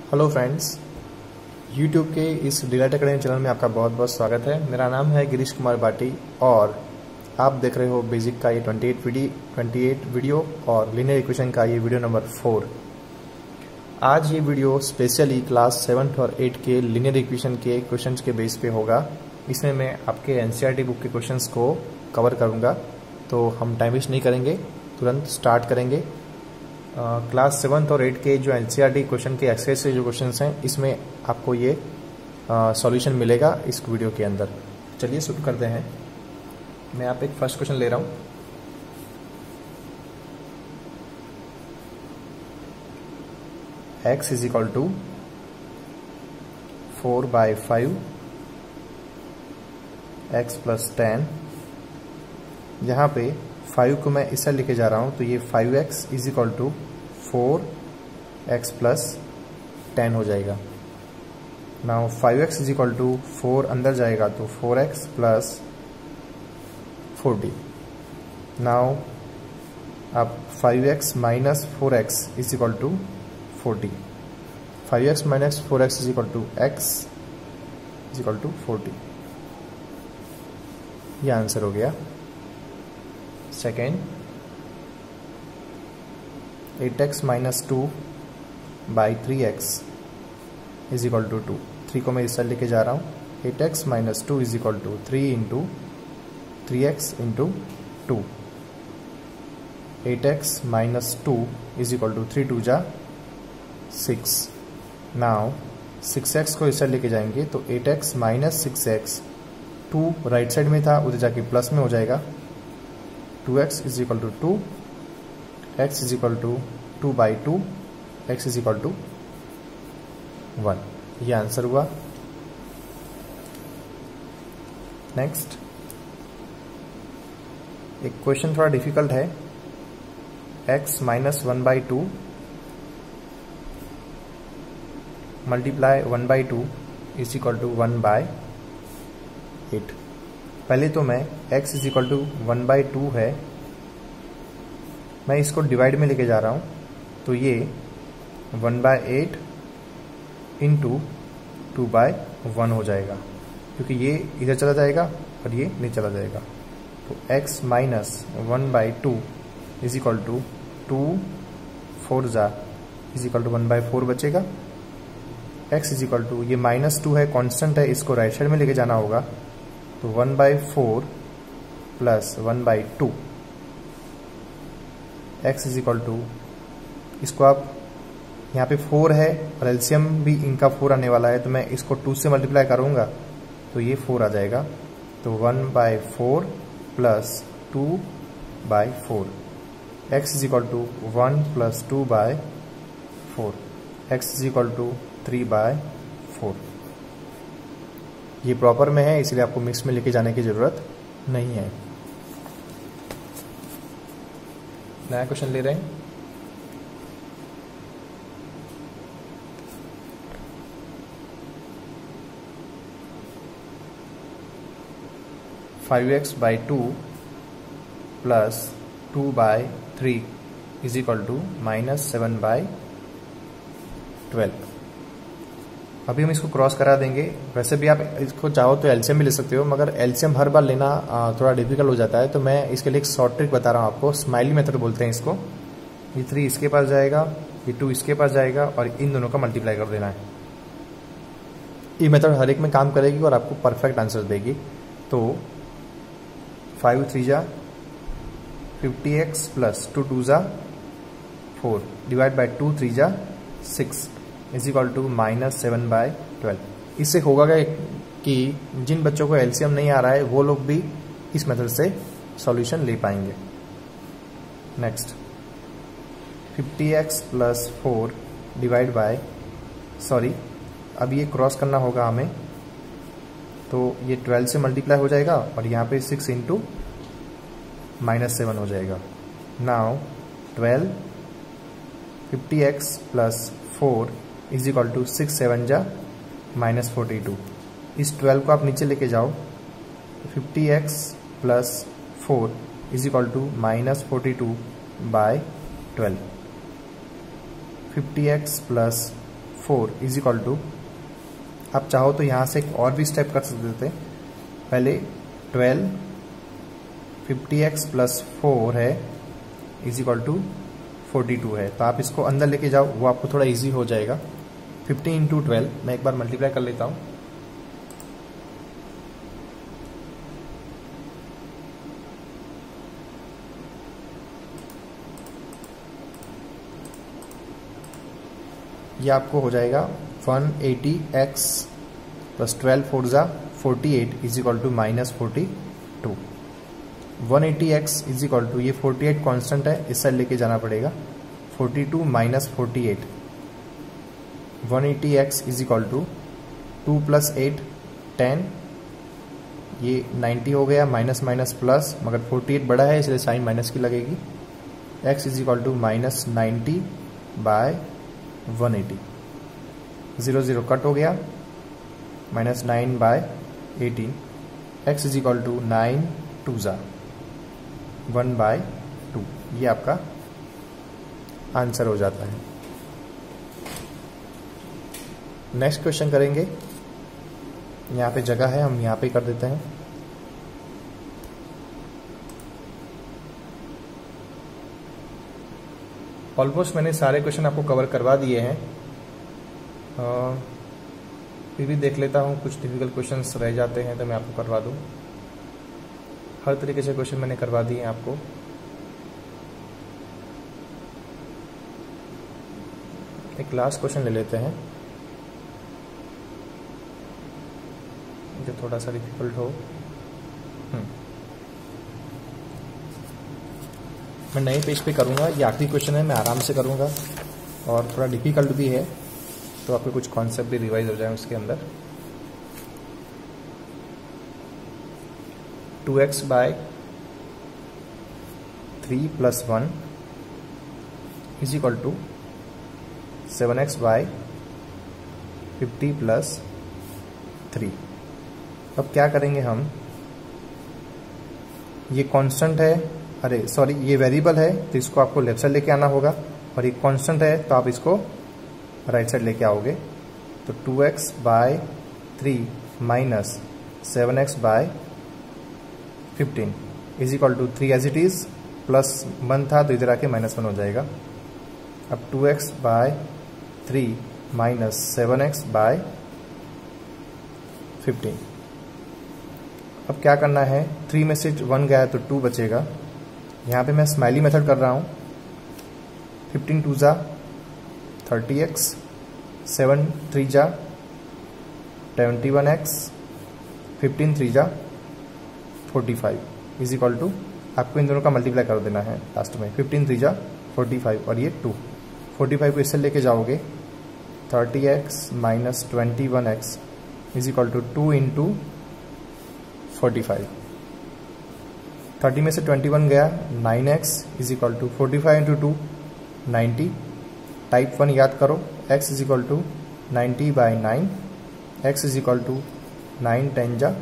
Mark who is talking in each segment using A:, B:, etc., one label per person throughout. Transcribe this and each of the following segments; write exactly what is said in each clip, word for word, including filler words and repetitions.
A: Hello friends, YouTube के इस delight academy channel में आपका बहुत बहुत स्वागत है। मेरा नाम है गिरीश कुमार भाटी और आप देख रहे हो बेसिक का ये अट्ठाईस वीडियो अट्ठाईस वीडियो और लीनियर इक्वेशन का ये वीडियो नंबर फोर। आज ये वीडियो स्पेशली क्लास सेवन्थ और एट के लीनियर इक्वेशन के क्वेश्चंस के बेस पे होगा। इसमें मैं आपके एनसीईआरटी बुक के क्वेश्चंस को कवर करूँगा, तो हम टाइम वेस्ट नहीं करेंगे, तुरंत स्टार्ट करेंगे। क्लास uh, सेवन्थ और एट के जो एनसीईआरटी क्वेश्चन के एक्सरसाइज से जो क्वेश्चंस हैं, इसमें आपको ये सॉल्यूशन uh, मिलेगा इस वीडियो के अंदर। चलिए शुरू करते हैं। मैं यहाँ पे एक फर्स्ट क्वेश्चन ले रहा हूँ। x is equal to four by five x plus ten. यहाँ पे फाइव को मैं इससे लेके जा रहा हूँ, तो ये five x is equal to four x plus ten हो जाएगा। Now five x is equal to four अंदर जाएगा तो four x plus forty. Now अब five x minus four x is equal to forty. Five x minus four x is equal to x is equal to forty. ये answer हो गया। Second, eight x minus two by three x is equal to two. Three को मैं इस side लेके जा रहा हूँ। Eight x minus two is equal to three into three x into two. Eight x minus two is equal to three two जा six. Now six x को इस साइड लेके जाएंगे तो eight x minus six x, two right side में था उधर जाके प्लस में हो जाएगा। Two x is equal to two, x is equal to two by two, x is equal to one. ये आंसर हुआ। नेक्स्ट, एक क्वेश्चन थोड़ा डिफिकल्ट है। X minus one by two multiply one by two is equal to one by eight. पहले तो मैं x is equal to one by two है, मैं इसको डिवाइड में लेके जा रहा हूँ, तो ये one by eight into two by one हो जाएगा, क्योंकि ये इधर चला जाएगा और ये नहीं चला जाएगा। तो x minus one by two is equal to two four जा is equal to one by four बचेगा। x इज इक्वल टू, ये माइनस टू है, कॉन्स्टेंट है, इसको राइट साइड में लेके जाना होगा, तो one by four plus one by two. X is equal to, इसको आप यहाँ पे फोर है और एलसीएम भी इनका फोर आने वाला है, तो मैं इसको टू से मल्टीप्लाई करूँगा तो ये फोर आ जाएगा। तो one by four plus two by four. X is equal to one plus two by four. X is equal to three by four. ये प्रॉपर में है, इसलिए आपको मिक्स में लेके जाने की जरूरत नहीं है। नया क्वेश्चन ले रहे हैं। Five x by two plus two by three is equal to minus seven by twelve. अभी हम इसको क्रॉस करा देंगे। वैसे भी आप इसको चाहो तो एलसीएम भी ले सकते हो, मगर एलसीएम हर बार लेना थोड़ा डिफिकल्ट हो जाता है, तो मैं इसके लिए एक शॉर्ट ट्रिक बता रहा हूँ आपको। स्माइली मेथड बोलते हैं इसको। ये थ्री इसके पास जाएगा, ये टू इसके पास जाएगा और इन दोनों का मल्टीप्लाई कर देना है। ये मेथड हर एक में काम करेगी और आपको परफेक्ट आंसर देगी। तो फाइव थ्री जा fifty x plus two two जा four divide by two three जा six is equal to minus seven by twelve. इससे होगा कि जिन बच्चों को एलसीएम नहीं आ रहा है वो लोग भी इस मेथड से सॉल्यूशन ले पाएंगे। Next, fifty x plus four divide by, sorry अब ये क्रॉस करना होगा हमें, तो ये ट्वेल्व से मल्टीप्लाई हो जाएगा और यहाँ पे सिक्स इंटू माइनस सेवन हो जाएगा। Now twelve fifty x plus four is equal to six seven जा माइनस फोर्टी टू। इस ट्वेल्व को आप नीचे लेके जाओ तो fifty x plus four is equal to minus forty two by twelve. Fifty x plus four is equal to, आप चाहो तो यहाँ से एक और भी स्टेप कर सकते थे। पहले twelve fifty x plus four है is equal to forty two है, तो आप इसको अंदर लेके जाओ, वो आपको थोड़ा इजी हो जाएगा। फिफ्टी इंटू ट्वेल्व मैं एक बार मल्टीप्लाई कर लेता हूँ। ये आपको हो जाएगा one eighty x plus twelve four ज़ा forty eight is equal to minus forty two. One eighty x is equal to, ये फोर्टी एट कॉन्स्टेंट है, इस साइड लेके जाना पड़ेगा, forty two minus forty eight. One eighty x is equal to two plus eight ten, ये ninety हो गया, minus minus plus, मगर फोर्टी एट बड़ा है इसलिए साइन माइनस की लगेगी। X is equal to minus ninety by one eighty, zero zero cut हो गया, minus nine by eighteen. X is equal to nine two ज़ा वन बाय टू, ये आपका आंसर हो जाता है। नेक्स्ट क्वेश्चन करेंगे, यहाँ पे जगह है, हम यहाँ पे कर देते हैं। ऑलमोस्ट मैंने सारे क्वेश्चन आपको कवर करवा दिए हैं, फिर भी देख लेता हूँ कुछ डिफिकल्ट क्वेश्चंस रह जाते हैं तो मैं आपको करवा दूँ। हर तरीके से क्वेश्चन मैंने करवा दिए हैं आपको। एक लास्ट क्वेश्चन ले लेते हैं जो थोड़ा सा डिफिकल्ट हो। मैं नए पेज पे करूँगा, ये आखिरी क्वेश्चन है, मैं आराम से करूँगा और थोड़ा डिफिकल्ट भी है तो आपके कुछ कॉन्सेप्ट भी रिवाइज हो जाए उसके अंदर। Two x by three plus one is equal to seven x by fifty plus three. अब क्या करेंगे हम, ये कांस्टेंट है, अरे सॉरी ये वेरिएबल है तो इसको आपको लेफ्ट साइड लेके आना होगा, और ये कांस्टेंट है तो आप इसको राइट साइड लेके आओगे। तो two x by three minus seven x by fifteen is equal to three as it is, plus one था तो इधर आके माइनस वन हो जाएगा। अब two x by three minus seven x by fifteen. अब क्या करना है, थ्री में से वन गया तो टू बचेगा, यहाँ पे मैं स्माइली मेथड कर रहा हूँ। फिफ्टीन टू ज़ा थर्टी एक्स, सेवन थ्री ज़ा twenty one x, fifteen three ज़ा forty five is equal to, आपको इन दोनों का मल्टीप्लाई कर देना है लास्ट में। फिफ्टीन थ्री ज़ा फोर्टी फाइव और ये टू, फोर्टी फाइव को इससे लेके जाओगे, thirty x minus twenty one x is equal to two into forty five. Thirty में से ट्वेंटी वन गया, nine x is equal to forty five into two ninety. Type one याद करो, x is equal to ninety by nine, x is equal to nine ten जा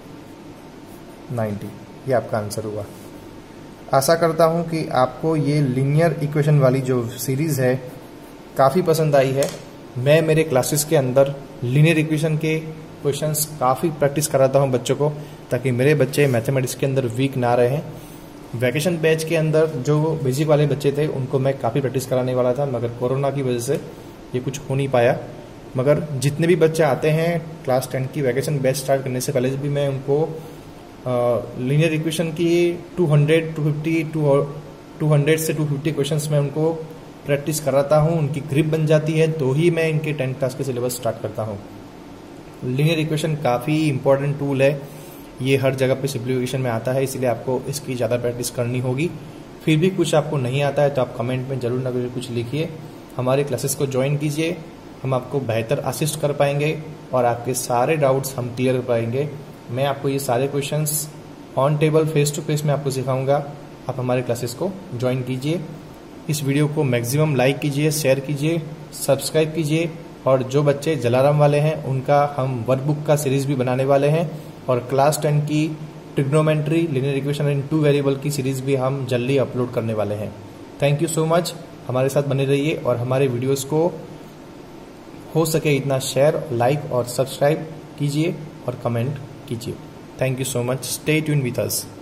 A: ninety. ये आपका answer हुआ। आशा करता हूं कि आपको ये लीनियर इक्वेशन वाली जो सीरीज है काफ़ी पसंद आई है। मैं मेरे क्लासेस के अंदर लीनियर इक्वेशन के क्वेश्चंस काफ़ी प्रैक्टिस कराता हूं बच्चों को, ताकि मेरे बच्चे मैथमेटिक्स के अंदर वीक ना रहें। वैकेशन बैच के अंदर जो बेसिक वाले बच्चे थे उनको मैं काफ़ी प्रैक्टिस कराने वाला था, मगर कोरोना की वजह से ये कुछ हो नहीं पाया। मगर जितने भी बच्चे आते हैं क्लास टेन की वैकेशन बैच स्टार्ट करने से पहले भी मैं उनको लीनियर इक्वेशन की two hundred, two fifty, two hundred से टू फिफ्टी क्वेश्चंस में उनको प्रैक्टिस कराता हूँ। उनकी ग्रिप बन जाती है तो ही मैं इनके टेंथ क्लास के सिलेबस स्टार्ट करता हूँ। लीनियर इक्वेशन काफ़ी इंपॉर्टेंट टूल है, ये हर जगह पे सिंप्लीफिकेशन में आता है, इसलिए आपको इसकी ज़्यादा प्रैक्टिस करनी होगी। फिर भी कुछ आपको नहीं आता है तो आप कमेंट में जरूर ना जरूर कुछ लिखिए। हमारे क्लासेस को ज्वाइन कीजिए, हम आपको बेहतर असिस्ट कर पाएंगे और आपके सारे डाउट्स हम क्लियर कर पाएंगे। मैं आपको ये सारे questions on table face to face में आपको सिखाऊंगा। आप हमारे क्लासेस को ज्वाइन कीजिए। इस वीडियो को मैक्सिमम लाइक कीजिए, शेयर कीजिए, सब्सक्राइब कीजिए, और जो बच्चे जलाराम वाले हैं उनका हम वर्कबुक का सीरीज भी बनाने वाले हैं, और क्लास टेन की trigonometry linear equation in two variable की सीरीज भी हम जल्दी अपलोड करने वाले हैं। थैंक यू सो मच, हमारे साथ बने रहिए और हमारे वीडियोस को हो सके इतना शेयर, लाइक और सब्सक्राइब कीजिए और कमेंट कीजिए। Thank you so much. Stay tune with us.